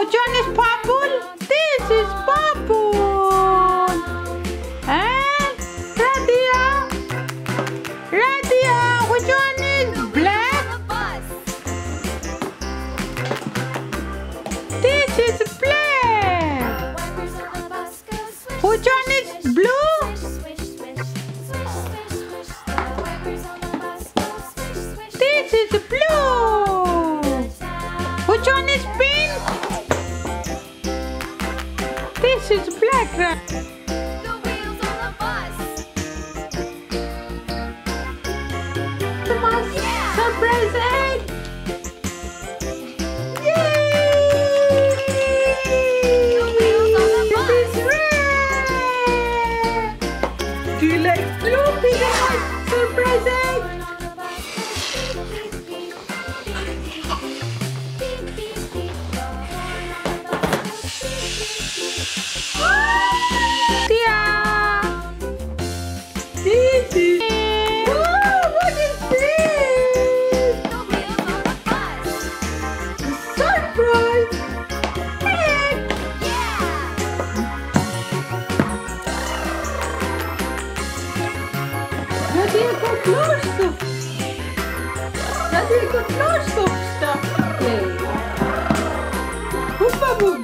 Which one is purple? This is purple. And Radia. Radia, which one is black? This is black. Which one is blue? This is blue. Which one is pink? This is black, right? The wheels on the bus. The most surprise egg. Yay! The wheels on the bus. It is red. Do you like blue? Be the most surprise egg. This is... Whoa, what is this? The wheels on the bus. Surprise! Egg! Yeah! Nadia got lots of... Nadia got lots of stuff to play. Hoopaboo!